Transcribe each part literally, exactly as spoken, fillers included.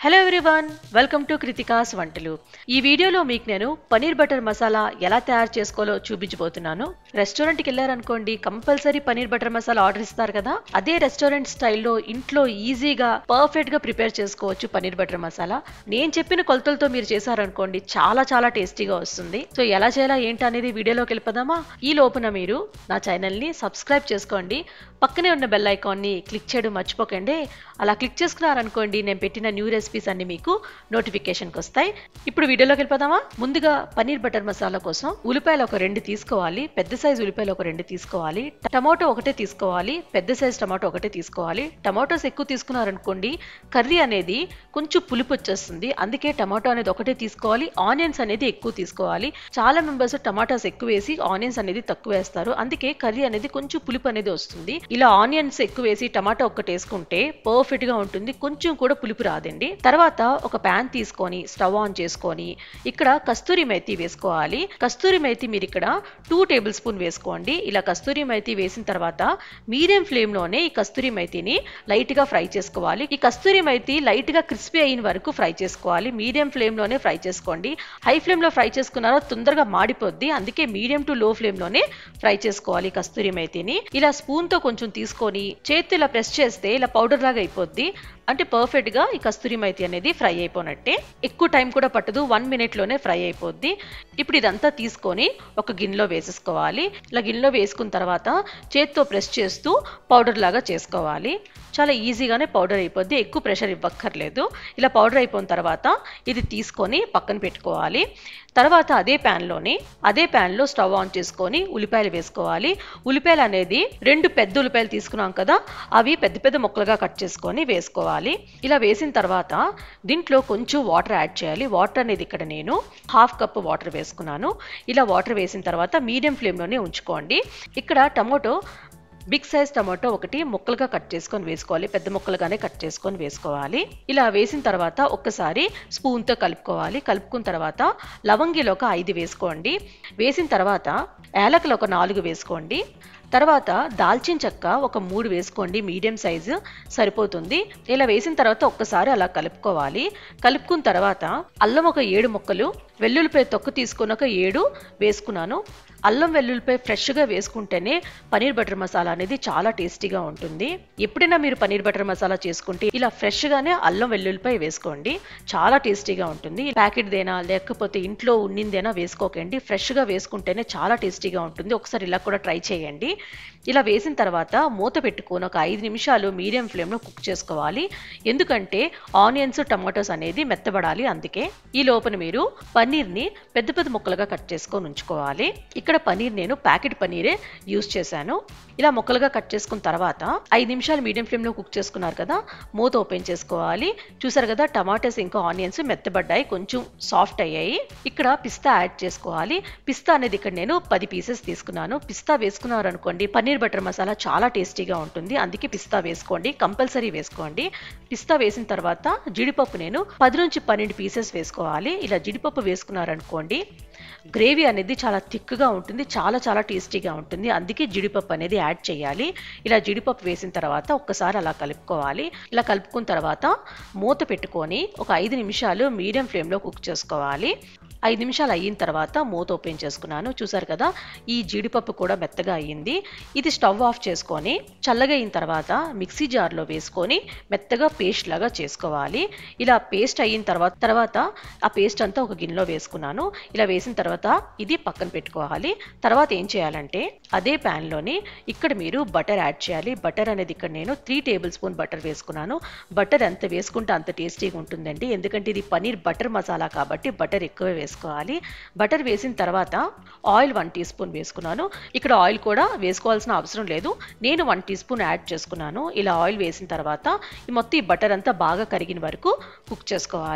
Hello everyone, welcome to Kruthika's వంటలు. ఈ వీడియోలో మీకు నేను పనీర్ బటర్ మసాలా ఎలా తయారు చేసుకోవాలో చూపించబోతున్నాను. రెస్టారెంట్కి వెళ్ళారనుకోండి, compulsory paneer butter masala order ఇస్తారు కదా. అదే రెస్టారెంట్ స్టైల్లో ఇంట్లో ఈజీగా పర్ఫెక్ట్ గా ప్రిపేర్ చేసుకోవచ్చు పనీర్ బటర్ మసాలా. నేను చెప్పిన కొలతలతో మీరు చేశారనుకోండి, చాలా చాలా టేస్టీగా వస్తుంది. సో ఎలా చేయాలా ఏంటి అనేది వీడియోలోకి వెళ్ళిపోదామా. ఈ లోపున మీరు నా ఛానల్ ని సబ్స్క్రైబ్ చేసుకోండి, పక్కనే ఉన్న బెల్ ఐకాన్ ని క్లిక్ చేయడం మర్చిపోకండి. అలా క్లిక్ చేసుకున్నారనుకోండి, నేను పెట్టిన న్యూ రెసిపీస్ అన్ని మీకు నోటిఫికేషన్కి వస్తాయి. ఇప్పుడు వీడియోలోకి వెళ్ళిపోదామా. ముందుగా పనీర్ బటర్ మసాలా కోసం ఉల్లిపాయలు ఒక రెండు తీసుకోవాలి, పెద్ద సైజు ఉల్లిపాయలు ఒక రెండు తీసుకోవాలి. టమాటో ఒకటే తీసుకోవాలి, పెద్ద సైజు టమాటో ఒకటే తీసుకోవాలి. టమాటోస్ ఎక్కువ తీసుకున్నారనుకోండి, కర్రీ అనేది కొంచెం పులుపు వచ్చేస్తుంది. అందుకే టమాటో అనేది ఒకటే తీసుకోవాలి. ఆనియన్స్ అనేది ఎక్కువ తీసుకోవాలి. చాలా మెంబర్స్ టమాటాస్ ఎక్కువ వేసి ఆనియన్స్ అనేది తక్కువ వేస్తారు, అందుకే కర్రీ అనేది కొంచెం పులుపు అనేది వస్తుంది. ఇలా ఆనియన్స్ ఎక్కువ వేసి టమాటో ఒక్కటి వేసుకుంటే పర్ఫెక్ట్ గా ఉంటుంది, కొంచెం కూడా పులుపు రాదండి. తర్వాత ఒక ప్యాన్ తీసుకొని స్టవ్ ఆన్ చేసుకొని ఇక్కడ కస్తూరి మేతి వేసుకోవాలి. కస్తూరి మేతి మీరు ఇక్కడ టూ టేబుల్ స్పూన్ వేసుకోండి. ఇలా కస్తూరి మేతి వేసిన తర్వాత మీడియం ఫ్లేమ్ లోనే ఈ కస్తూరి మేతిని లైట్ గా ఫ్రై చేసుకోవాలి. ఈ కస్తూరి మేతి లైట్ గా క్రిస్పీ అయిన వరకు ఫ్రై చేసుకోవాలి. మీడియం ఫ్లేమ్ లోనే ఫ్రై చేసుకోండి. హై ఫ్లేమ్ లో ఫ్రై చేసుకున్నారో తొందరగా మాడిపోద్ది, అందుకే మీడియం టు లో ఫ్లేమ్ లోనే ఫ్రై చేసుకోవాలి కస్తూరి మేతిని. ఇలా స్పూన్ తో కొంచెం తీసుకొని చేతితో ఇలా ప్రెస్ చేస్తే ఇలా పౌడర్ లాగా అయిపోద్ది. అంటే పర్ఫెక్ట్ గా ఈ కస్తూరి మేతి అనేది ఫ్రై అయిపోయినట్టే. ఎక్కువ టైం కూడా పట్టదు, వన్ మినిట్ లోనే ఫ్రై అయిపోద్ది. ఇప్పుడు ఇదంతా తీసుకొని ఒక గిన్నెలో వేసేసుకోవాలి. ఇలా గిన్నెలో వేసుకున్న తర్వాత చేతితో ప్రెస్ చేస్తూ పౌడర్ లాగా చేసుకోవాలి. చాలా ఈజీగానే పౌడర్ అయిపోద్ది, ఎక్కువ ప్రెషర్ ఇవ్వక్కర్లేదు. ఇలా పౌడర్ అయిపోయిన తర్వాత ఇది తీసుకొని పక్కన పెట్టుకోవాలి. తర్వాత అదే ప్యాన్లోని అదే ప్యాన్లో స్టవ్ ఆన్ చేసుకొని ఉల్లిపాయలు వేసుకోవాలి. ఉల్లిపాయలు అనేది రెండు పెద్ద ఉల్లిపాయలు తీసుకున్నాం కదా, అవి పెద్ద పెద్ద ముక్కలుగా కట్ చేసుకొని వేసుకోవాలి. ఇలా వేసిన తర్వాత దీంట్లో కొంచెం వాటర్ యాడ్ చేయాలి. వాటర్ అనేది ఇక్కడ నేను హాఫ్ కప్ వాటర్ వేసుకున్నాను. ఇలా వాటర్ వేసిన తర్వాత మీడియం ఫ్లేమ్లోనే ఉంచుకోండి. ఇక్కడ టమోటో బిగ్ సైజ్ టమాటో ఒకటి ముక్కలుగా కట్ చేసుకొని వేసుకోవాలి, పెద్ద ముక్కలుగానే కట్ చేసుకొని వేసుకోవాలి. ఇలా వేసిన తర్వాత ఒక్కసారి స్పూన్తో కలుపుకోవాలి. కలుపుకున్న తర్వాత లవంగిలో ఒక ఐదు వేసుకోండి. వేసిన తర్వాత యాలకులు ఒక నాలుగు వేసుకోండి. తర్వాత దాల్చిన చెక్క ఒక మూడు వేసుకోండి, మీడియం సైజు సరిపోతుంది. ఇలా వేసిన తర్వాత ఒక్కసారి అలా కలుపుకోవాలి. కలుపుకున్న తర్వాత అల్లం ఒక ఏడు ముక్కలు, వెల్లుల్లిపాయ తొక్కు తీసుకుని ఒక ఏడు వేసుకున్నాను. అల్లం వెల్లుల్లిపాయ ఫ్రెష్గా వేసుకుంటేనే పనీర్ బటర్ మసాలా అనేది చాలా టేస్టీగా ఉంటుంది. ఎప్పుడైనా మీరు పనీర్ బటర్ మసాలా చేసుకుంటే ఇలా ఫ్రెష్గానే అల్లం వెల్లుల్లిపాయ వేసుకోండి, చాలా టేస్టీగా ఉంటుంది. ప్యాకెట్దేనా లేకపోతే ఇంట్లో ఉన్నిందేనా వేసుకోకండి, ఫ్రెష్గా వేసుకుంటేనే చాలా టేస్టీగా ఉంటుంది. ఒకసారి ఇలా కూడా ట్రై చేయండి. ఇలా వేసిన తర్వాత మూత పెట్టుకొని ఒక ఐదు నిమిషాలు మీడియం ఫ్లేమ్లో కుక్ చేసుకోవాలి. ఎందుకంటే ఆనియన్స్ టమాటోస్ అనేది మెత్తబడాలి, అందుకే. ఈ లోపల మీరు పన్నీర్ని పెద్ద పెద్ద ముక్కలుగా కట్ చేసుకొని ఉంచుకోవాలి. ఇక్కడ పన్నీర్ నేను ప్యాకెట్ పన్నీరే యూజ్ చేశాను. ఇలా ముక్కలుగా కట్ చేసుకున్న తర్వాత ఐదు నిమిషాలు మీడియం ఫ్లేమ్లో కుక్ చేసుకున్నారు కదా, మూత ఓపెన్ చేసుకోవాలి. చూసారు కదా, టమాటోస్ ఇంకా ఆనియన్స్ మెత్తబడ్డాయి, కొంచెం సాఫ్ట్ అయ్యాయి. ఇక్కడ పిస్తా యాడ్ చేసుకోవాలి. పిస్తా అనేది ఇక్కడ నేను పది పీసెస్ తీసుకున్నాను. పిస్తా వేసుకున్నారు అనుకోండి, పన్నీర్ బటర్ మసాలా చాలా టేస్టీగా ఉంటుంది, అందుకే పిస్తా వేసుకోండి, కంపల్సరీ వేసుకోండి. పిస్తా వేసిన తర్వాత జీడిపప్పు నేను పది నుంచి పన్నెండు పీసెస్ వేసుకోవాలి. ఇలా జీడిపప్పు వేసుకున్నారనుకోండి, గ్రేవీ అనేది చాలా థిక్గా ఉంటుంది, చాలా చాలా టేస్టీగా ఉంటుంది, అందుకే జీడిపప్పు అనేది యాడ్ చేయాలి. ఇలా జీడిపప్పు వేసిన తర్వాత ఒక్కసారి అలా కలుపుకోవాలి. ఇలా కలుపుకున్న తర్వాత మూత పెట్టుకొని ఒక ఐదు నిమిషాలు మీడియం ఫ్లేమ్లో కుక్ చేసుకోవాలి. ఐదు నిమిషాలు అయిన తర్వాత మూత ఓపెన్ చేసుకున్నాను. చూసారు కదా, ఈ జీడిపప్పు కూడా మెత్తగా అయ్యింది. ఇది స్టవ్ ఆఫ్ చేసుకొని చల్లగా అయిన తర్వాత మిక్సీ జార్లో వేసుకొని మెత్తగా పేస్ట్ లాగా చేసుకోవాలి. ఇలా పేస్ట్ అయిన తర్వాత తర్వాత ఆ పేస్ట్ అంతా ఒక గిన్నెలో వేసుకున్నాను. ఇలా వేసిన తర్వాత ఇది పక్కన పెట్టుకోవాలి. తర్వాత ఏం చేయాలంటే అదే ప్యాన్లోని ఇక్కడ మీరు బటర్ యాడ్ చేయాలి. బటర్ అనేది ఇక్కడ నేను త్రీ టేబుల్ స్పూన్ బటర్ వేసుకున్నాను. బటర్ ఎంత వేసుకుంటే అంత టేస్టీగా ఉంటుందండి, ఎందుకంటే ఇది పనీర్ బటర్ మసాలా కాబట్టి బటర్ ఎక్కువ వేసుకోవాలి. వేసుకోవాలి బటర్ వేసిన తర్వాత ఆయిల్ వన్ టీ స్పూన్ వేసుకున్నాను. ఇక్కడ ఆయిల్ కూడా వేసుకోవాల్సిన అవసరం లేదు, నేను వన్ టీ స్పూన్ యాడ్ చేసుకున్నాను. ఇలా ఆయిల్ వేసిన తర్వాత ఈ మొత్తం ఈ బటర్ అంతా బాగా కరిగిన వరకు కుక్ చేసుకోవాలి.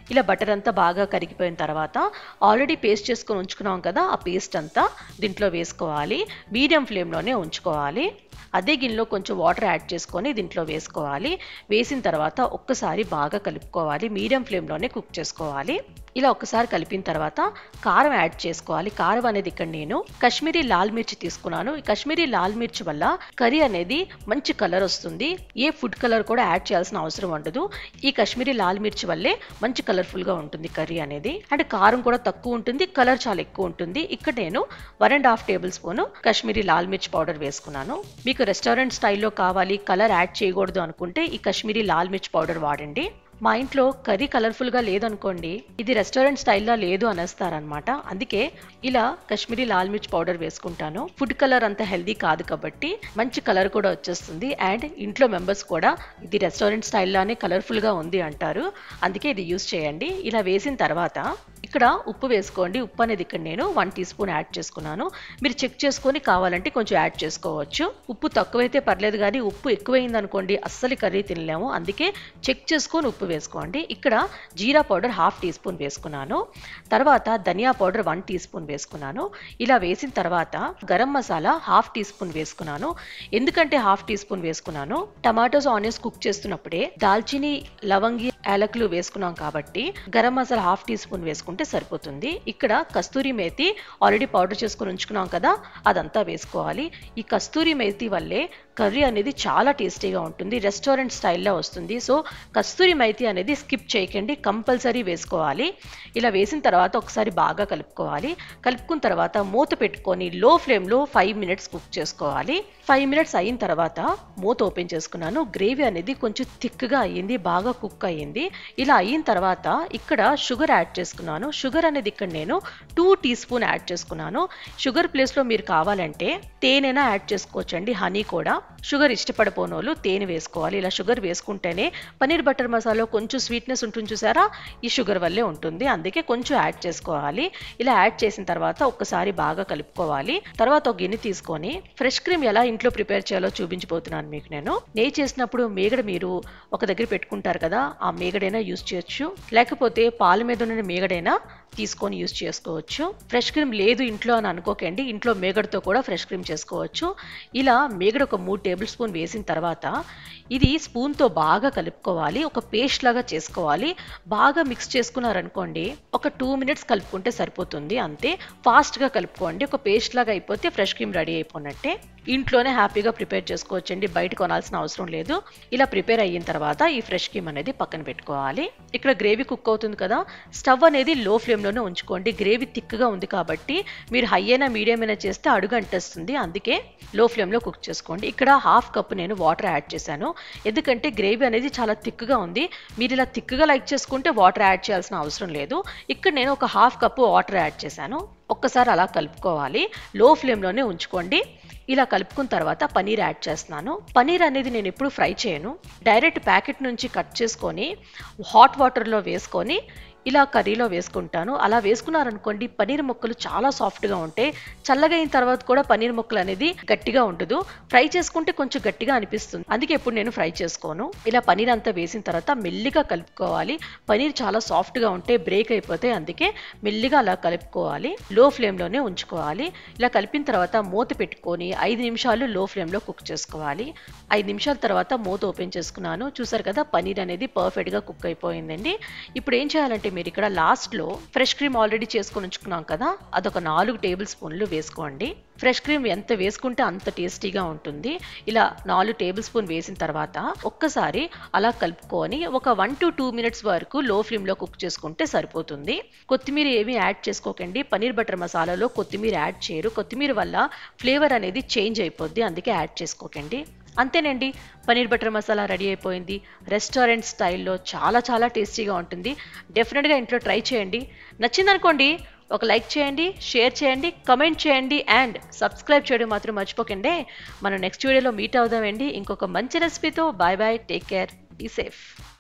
ఇలా బటర్ అంతా బాగా కరిగిపోయిన తర్వాత ఆల్రెడీ పేస్ట్ చేసుకొని ఉంచుకున్నాం కదా, ఆ పేస్ట్ అంతా దీంట్లో వేసుకోవాలి. మీడియం ఫ్లేమ్లోనే ఉంచుకోవాలి. అదే గిన్నెలో కొంచెం వాటర్ యాడ్ చేసుకొని దీంట్లో వేసుకోవాలి. వేసిన తర్వాత ఒక్కసారి బాగా కలుపుకోవాలి. మీడియం ఫ్లేమ్లోనే కుక్ చేసుకోవాలి. ఇలా ఒక్కసారి కలిపిన తర్వాత కారం యాడ్ చేసుకోవాలి. కారం అనేది ఇక్కడ నేను కాశ్మీరీ లాల్ మిర్చి తీసుకున్నాను. ఈ కాశ్మీరీ లాల్ మిర్చి వల్ల కర్రీ అనేది మంచి కలర్ వస్తుంది. ఏ ఫుడ్ కలర్ కూడా యాడ్ చేయాల్సిన అవసరం ఉండదు. ఈ కాశ్మీరీ లాల్ మిర్చి వల్లే మంచి కలర్ఫుల్ గా ఉంటుంది కర్రీ అనేది. అంటే కారం కూడా తక్కువ ఉంటుంది, కలర్ చాలా ఎక్కువ ఉంటుంది. ఇక్కడ నేను one and half tablespoon Kashmiri లాల్ మిర్చి పౌడర్ వేసుకున్నాను. మీకు రెస్టారెంట్ స్టైల్లో కావాలి, కలర్ యాడ్ చేయకూడదు అనుకుంటే ఈ కాశ్మీరీ లాల్ మిర్చి పౌడర్ వాడండి. మా ఇంట్లో కర్రీ కలర్ఫుల్గా లేదనుకోండి, ఇది రెస్టారెంట్ స్టైల్లో లేదు అనేస్తారనమాట. అందుకే ఇలా కాశ్మీరీ లాల్ మిర్చి పౌడర్ వేసుకుంటాను. ఫుడ్ కలర్ అంత హెల్దీ కాదు కాబట్టి మంచి కలర్ కూడా వచ్చేస్తుంది. అండ్ ఇంట్లో మెంబర్స్ కూడా ఇది రెస్టారెంట్ స్టైల్లోనే కలర్ఫుల్గా ఉంది అంటారు. అందుకే ఇది యూస్ చేయండి. ఇలా వేసిన తర్వాత ఇక్కడ ఉప్పు వేసుకోండి. ఉప్పు అనేది ఇక్కడ నేను వన్ టీ స్పూన్ యాడ్ చేసుకున్నాను. మీరు చెక్ చేసుకొని కావాలంటే కొంచెం యాడ్ చేసుకోవచ్చు. ఉప్పు తక్కువైతే పర్లేదు, కానీ ఉప్పు ఎక్కువైంది అనుకోండి అస్సలు కర్రీ తినలేము. అందుకే చెక్ చేసుకొని ఉప్పు వేసుకోండి. ఇక్కడ జీరా పౌడర్ హాఫ్ టీ స్పూన్ వేసుకున్నాను. తర్వాత ధనియా పౌడర్ వన్ టీ స్పూన్ వేసుకున్నాను. ఇలా వేసిన తర్వాత garam masala half teaspoon వేసుకున్నాను. ఎందుకంటే హాఫ్ టీ స్పూన్ వేసుకున్నాను, టమాటోస్ ఆనియన్స్ కుక్ చేస్తున్నప్పుడే దాల్చిని లవంగి యాలకులు వేసుకున్నాం కాబట్టి garam masala half teaspoon వేసుకుంటే సరిపోతుంది. ఇక్కడ కస్తూరి మేతి ఆల్రెడీ పౌడర్ చేసుకుని ఉంచుకున్నాం కదా, అదంతా వేసుకోవాలి. ఈ కస్తూరి మేతి వల్లే కర్రీ అనేది చాలా టేస్టీగా ఉంటుంది, రెస్టారెంట్ స్టైల్లో వస్తుంది. సో కస్తూరి మేతి అనేది స్కిప్ చేయకండి, కంపల్సరీ వేసుకోవాలి. ఇలా వేసిన తర్వాత ఒకసారి బాగా కలుపుకోవాలి. కలుపుకున్న తర్వాత మూత పెట్టుకొని లో ఫ్లేమ్లో ఫైవ్ మినిట్స్ కుక్ చేసుకోవాలి. ఫైవ్ మినిట్స్ అయిన తర్వాత మూత ఓపెన్ చేసుకున్నాను. గ్రేవీ అనేది కొంచెం థిక్గా అయ్యింది, బాగా కుక్ అయ్యింది. ఇలా అయిన తర్వాత ఇక్కడ షుగర్ యాడ్ చేసుకున్నాను. షుగర్ అనేది ఇక్కడ నేను టూ టీ స్పూన్ యాడ్ చేసుకున్నాను. షుగర్ ప్లేస్లో మీరు కావాలంటే తేనెనా యాడ్ చేసుకోవచ్చండి, హనీ కూడా. షుగర్ ఇష్టపడిపోని వాళ్ళు తేనె వేసుకోవాలి. ఇలా షుగర్ వేసుకుంటేనే పన్నీర్ బటర్ మసాలా కొంచెం స్వీట్నెస్ ఉంటుంది చూసారా, ఈ షుగర్ వల్లే ఉంటుంది. అందుకే కొంచెం యాడ్ చేసుకోవాలి. ఇలా యాడ్ చేసిన తర్వాత ఒక్కసారి బాగా కలుపుకోవాలి. తర్వాత ఒక గిన్నె తీసుకొని ఫ్రెష్ క్రీమ్ ఎలా ఇంట్లో ప్రిపేర్ చేయాలో చూపించబోతున్నాను మీకు నేను. నెయ్యి చేసినప్పుడు మేగడ మీరు ఒక దగ్గర పెట్టుకుంటారు కదా, ఆ మేగడైనా యూజ్ చేయొచ్చు, లేకపోతే పాల మీద ఉన్న మేగడైనా తీసుకొని యూజ్ చేసుకోవచ్చు. ఫ్రెష్ క్రీమ్ లేదు ఇంట్లో అని అనుకోకండి, ఇంట్లో మేగడతో కూడా ఫ్రెష్ క్రీమ్ చేసుకోవచ్చు. ఇలా మేగడ ఒక మూడు టేబుల్ స్పూన్ వేసిన తర్వాత ఇది స్పూన్తో బాగా కలుపుకోవాలి. ఒక పేస్ట్ లాగా చేసుకోవాలి. బాగా మిక్స్ చేసుకున్నారనుకోండి ఒక టూ మినిట్స్ కలుపుకుంటే సరిపోతుంది. అంతే, ఫాస్ట్గా కలుపుకోండి. ఒక పేస్ట్ లాగా అయిపోతే ఫ్రెష్ క్రీమ్ రెడీ అయిపోయినట్టే. ఇంట్లోనే హ్యాపీగా ప్రిపేర్ చేసుకోవచ్చండి, బయట కొనాల్సిన అవసరం లేదు. ఇలా ప్రిపేర్ అయిన తర్వాత ఈ ఫ్రెష్ క్రీమ్ అనేది పక్కన పెట్టుకోవాలి. ఇక్కడ గ్రేవీ కుక్ అవుతుంది కదా, స్టవ్ అనేది లో ఫ్లేమ్లోనే ఉంచుకోండి. గ్రేవీ థిక్గా ఉంది కాబట్టి మీరు హై అయినా మీడియం అయినా చేస్తే అడుగు అంటేస్తుంది. అందుకే లో ఫ్లేమ్లో కుక్ చేసుకోండి. ఇక్కడ హాఫ్ కప్ నేను వాటర్ యాడ్ చేశాను, ఎందుకంటే గ్రేవీ అనేది చాలా థిక్గా ఉంది. మీరు ఇలా థిక్గా లైక్ చేసుకుంటే వాటర్ యాడ్ చేయాల్సిన అవసరం లేదు. ఇక్కడ నేను ఒక హాఫ్ కప్ వాటర్ యాడ్ చేశాను. ఒక్కసారి అలా కలుపుకోవాలి, లో ఫ్లేమ్లోనే ఉంచుకోండి. ఇలా కలుపుకున్న తర్వాత పనీర్ యాడ్ చేస్తున్నాను. పనీర్ అనేది నేను ఎప్పుడు ఫ్రై చేయను, డైరెక్ట్ ప్యాకెట్ నుంచి కట్ చేసుకొని హాట్ వాటర్లో వేసుకొని ఇలా కర్రీలో వేసుకుంటాను. అలా వేసుకున్నారనుకోండి పనీర్ ముక్కలు చాలా సాఫ్ట్గా ఉంటాయి. చల్లగా అయిన తర్వాత కూడా పనీర్ ముక్కలు అనేది గట్టిగా ఉండదు. ఫ్రై చేసుకుంటే కొంచెం గట్టిగా అనిపిస్తుంది, అందుకే ఎప్పుడు నేను ఫ్రై చేసుకోను. ఇలా పనీర్ అంతా వేసిన తర్వాత మెల్లిగా కలుపుకోవాలి. పనీర్ చాలా సాఫ్ట్గా ఉంటే బ్రేక్ అయిపోతాయి, అందుకే మెల్లిగా అలా కలుపుకోవాలి. లో ఫ్లేమ్లోనే ఉంచుకోవాలి. ఇలా కలిపిన తర్వాత మూత పెట్టుకొని ఐదు నిమిషాలు లో ఫ్లేమ్లో కుక్ చేసుకోవాలి. ఐదు నిమిషాల తర్వాత మూత ఓపెన్ చేసుకున్నాను. చూసారు కదా, పనీర్ అనేది పర్ఫెక్ట్గా కుక్ అయిపోయిందండి. ఇప్పుడు ఏం చేయాలంటే మీరు ఇక్కడ లాస్ట్లో ఫ్రెష్ క్రీమ్ ఆల్రెడీ చేసుకొని ఉంచుకున్నాం కదా, అదొక నాలుగు టేబుల్ స్పూన్లు వేసుకోండి. ఫ్రెష్ క్రీమ్ ఎంత వేసుకుంటే అంత టేస్టీగా ఉంటుంది. ఇలా నాలుగు టేబుల్ స్పూన్ వేసిన తర్వాత ఒక్కసారి అలా కలుపుకొని ఒక వన్ టు టూ మినిట్స్ వరకు లో ఫ్లేమ్లో కుక్ చేసుకుంటే సరిపోతుంది. కొత్తిమీర ఏమీ యాడ్ చేసుకోకండి, పనీర్ బటర్ మసాలాలో కొత్తిమీర యాడ్ చేయరు. కొత్తిమీర వల్ల ఫ్లేవర్ అనేది చేంజ్ అయిపోద్ది, అందుకే యాడ్ చేసుకోకండి. అంతేనండి, పనీర్ బటర్ మసాలా రెడీ అయిపోయింది. రెస్టారెంట్ స్టైల్లో చాలా చాలా టేస్టీగా ఉంటుంది. డెఫినెట్గా ఇంట్లో ట్రై చేయండి. నచ్చిందనుకోండి ఒక లైక్ చేయండి, షేర్ చేయండి, కమెంట్ చేయండి అండ్ సబ్స్క్రైబ్ చేయడం మాత్రం మర్చిపోకండి. మనం నెక్స్ట్ వీడియోలో మీట్ అవుదామండి ఇంకొక మంచి రెసిపీతో. Bye bye, take care, be safe.